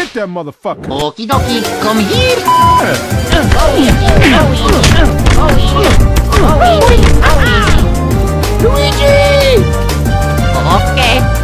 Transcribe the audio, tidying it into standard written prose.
Get that motherfucker. Okie dokie, come here. Luigi! Okay.